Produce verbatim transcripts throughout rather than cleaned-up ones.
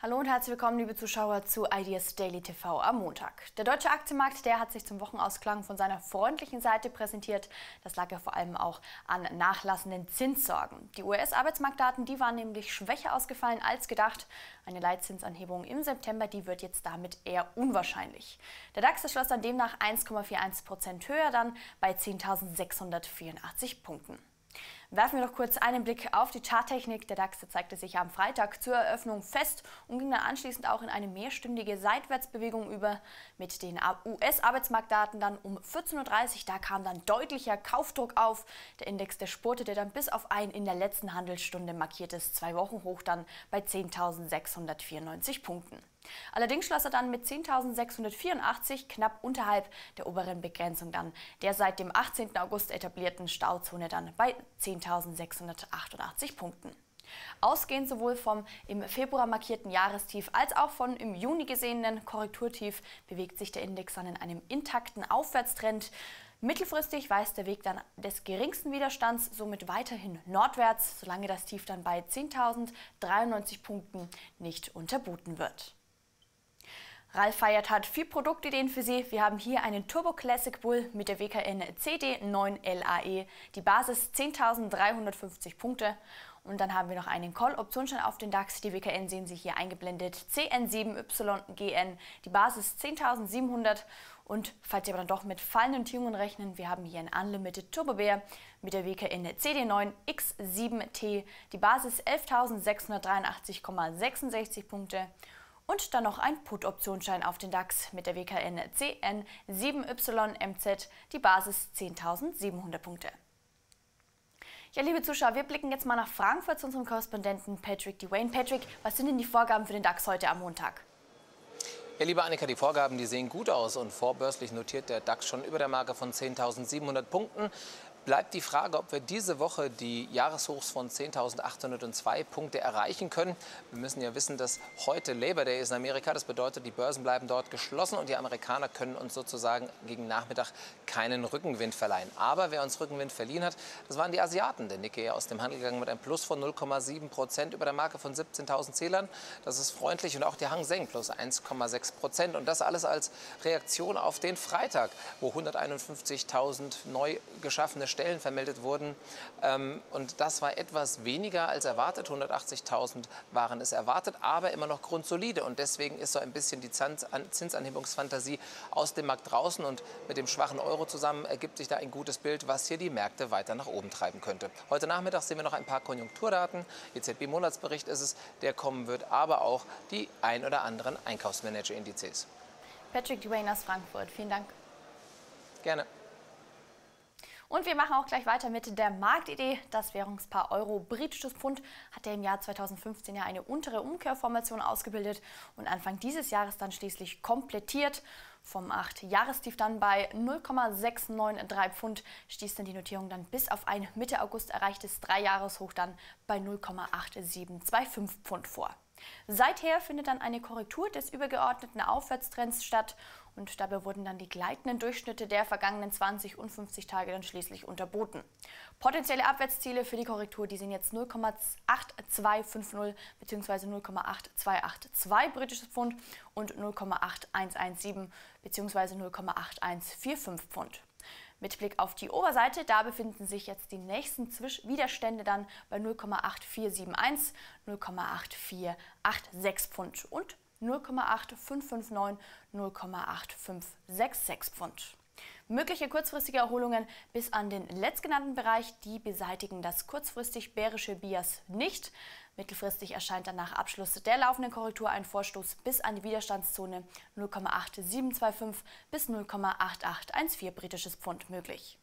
Hallo und herzlich willkommen, liebe Zuschauer, zu Ideas Daily T V am Montag. Der deutsche Aktienmarkt, der hat sich zum Wochenausklang von seiner freundlichen Seite präsentiert. Das lag ja vor allem auch an nachlassenden Zinssorgen. Die U S-Arbeitsmarktdaten, die waren nämlich schwächer ausgefallen als gedacht. Eine Leitzinsanhebung im September, die wird jetzt damit eher unwahrscheinlich. Der DAX schloss dann demnach eins Komma einundvierzig Prozent höher, dann bei zehntausendsechshundertvierundachtzig Punkten. Werfen wir noch kurz einen Blick auf die Charttechnik. Der DAX zeigte sich am Freitag zur Eröffnung fest und ging dann anschließend auch in eine mehrstündige Seitwärtsbewegung über. Mit den U S-Arbeitsmarktdaten dann um vierzehn Uhr dreißig, da kam dann deutlicher Kaufdruck auf. Der Index, der spurtete dann bis auf ein in der letzten Handelsstunde markiertes Zwei-Wochen-Hoch dann bei zehntausendsechshundertvierundneunzig Punkten. Allerdings schloss er dann mit zehntausendsechshundertvierundachtzig knapp unterhalb der oberen Begrenzung dann, der seit dem achtzehnten August etablierten Stauzone dann bei zehntausendsechshundertachtundachtzig Punkten. Ausgehend sowohl vom im Februar markierten Jahrestief als auch von im Juni gesehenen Korrekturtief bewegt sich der Index dann in einem intakten Aufwärtstrend. Mittelfristig weist der Weg dann des geringsten Widerstands somit weiterhin nordwärts, solange das Tief dann bei zehntausenddreiundneunzig Punkten nicht unterboten wird. Ralf Feiert hat vier Produktideen für Sie. Wir haben hier einen Turbo Classic Bull mit der W K N C D neun L A E, die Basis zehntausenddreihundertfünfzig Punkte. Und dann haben wir noch einen Call-Optionsschein auf den DAX. Die W K N sehen Sie hier eingeblendet. C N sieben Y G N, die Basis zehntausendsiebenhundert. Und falls Sie aber dann doch mit fallenden Notierungen rechnen, wir haben hier einen Unlimited Turbo Bear mit der W K N C D neun X sieben T, die Basis elftausendsechshundertdreiundachtzig Komma sechsundsechzig Punkte. Und dann noch ein Put-Optionsschein auf den DAX mit der W K N C N sieben Y M Z, die Basis zehntausendsiebenhundert Punkte. Ja, liebe Zuschauer, wir blicken jetzt mal nach Frankfurt zu unserem Korrespondenten Patrick Dewayne. Patrick, was sind denn die Vorgaben für den DAX heute am Montag? Ja, liebe Annika, die Vorgaben, die sehen gut aus und vorbörslich notiert der DAX schon über der Marke von zehntausendsiebenhundert Punkten. Bleibt die Frage, ob wir diese Woche die Jahreshochs von zehntausendachthundertzwei Punkte erreichen können. Wir müssen ja wissen, dass heute Labor Day ist in Amerika. Das bedeutet, die Börsen bleiben dort geschlossen und die Amerikaner können uns sozusagen gegen Nachmittag keinen Rückenwind verleihen. Aber wer uns Rückenwind verliehen hat, das waren die Asiaten. Der Nikkei aus dem Handel gegangen mit einem Plus von null Komma sieben Prozent über der Marke von siebzehntausend Zählern. Das ist freundlich. Und auch der Hang Seng plus eins Komma sechs Prozent. Und das alles als Reaktion auf den Freitag, wo hunderteinundfünfzigtausend neu geschaffene Stellen vermeldet wurden. Und das war etwas weniger als erwartet. hundertachtzigtausend waren es erwartet, aber immer noch grundsolide. Und deswegen ist so ein bisschen die Zinsanhebungsfantasie aus dem Markt draußen. Und mit dem schwachen Euro zusammen ergibt sich da ein gutes Bild, was hier die Märkte weiter nach oben treiben könnte. Heute Nachmittag sehen wir noch ein paar Konjunkturdaten. E Z B-Monatsbericht ist es, der kommen wird, aber auch die ein oder anderen Einkaufsmanager-Indizes. Patrick Dewayne aus Frankfurt, vielen Dank. Gerne. Und wir machen auch gleich weiter mit der Marktidee. Das Währungspaar Euro-Britisches Pfund hat ja im Jahr zweitausendfünfzehn ja eine untere Umkehrformation ausgebildet und Anfang dieses Jahres dann schließlich komplettiert. Vom acht Jahrestief dann bei null Komma sechs neun drei Pfund stieß dann die Notierung dann bis auf ein Mitte August erreichtes Drei-Jahres-Hoch dann bei null Komma acht sieben zwei fünf Pfund vor. Seither findet dann eine Korrektur des übergeordneten Aufwärtstrends statt und dabei wurden dann die gleitenden Durchschnitte der vergangenen zwanzig und fünfzig Tage dann schließlich unterboten. Potenzielle Abwärtsziele für die Korrektur, die sind jetzt null Komma acht zwei fünf null bzw. null Komma acht zwei acht zwei britisches Pfund und null Komma acht eins eins sieben bzw. null Komma acht eins vier fünf Pfund. Mit Blick auf die Oberseite, da befinden sich jetzt die nächsten Widerstände dann bei null Komma acht vier sieben eins, null Komma acht vier acht sechs Pfund und null Komma acht fünf fünf neun, null Komma acht fünf sechs sechs Pfund. Mögliche kurzfristige Erholungen bis an den letztgenannten Bereich, die beseitigen das kurzfristig bärische Bias nicht. Mittelfristig erscheint dann nach Abschluss der laufenden Korrektur ein Vorstoß bis an die Widerstandszone null Komma acht sieben zwei fünf bis null Komma acht acht eins vier britisches Pfund möglich.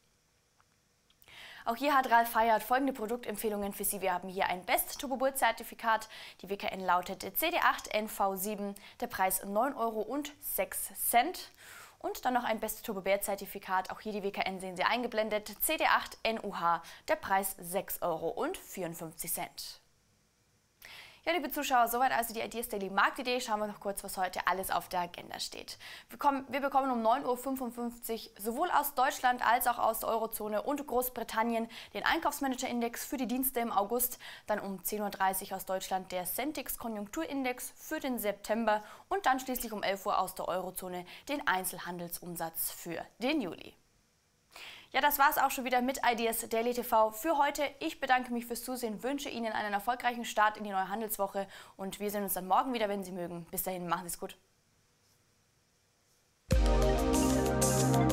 Auch hier hat Ralf Feiert folgende Produktempfehlungen für Sie. Wir haben hier ein Best Turbo Bull Zertifikat. Die W K N lautet C D acht N V sieben, der Preis neun Euro und sechs Cent. Und dann noch ein Best Turbo Bear Zertifikat. Auch hier die W K N sehen Sie eingeblendet. C D acht N U H, der Preis sechs Euro und vierundfünfzig Cent. Ja, liebe Zuschauer, soweit also die Ideas Daily Marktidee. Schauen wir noch kurz, was heute alles auf der Agenda steht. Wir, kommen, wir bekommen um neun Uhr fünfundfünfzig sowohl aus Deutschland als auch aus der Eurozone und Großbritannien den Einkaufsmanager-Index für die Dienste im August. Dann um zehn Uhr dreißig aus Deutschland der Sentix-Konjunkturindex für den September und dann schließlich um elf Uhr aus der Eurozone den Einzelhandelsumsatz für den Juli. Ja, das war es auch schon wieder mit Ideas Daily T V für heute. Ich bedanke mich fürs Zusehen, wünsche Ihnen einen erfolgreichen Start in die neue Handelswoche und wir sehen uns dann morgen wieder, wenn Sie mögen. Bis dahin, machen Sie es gut.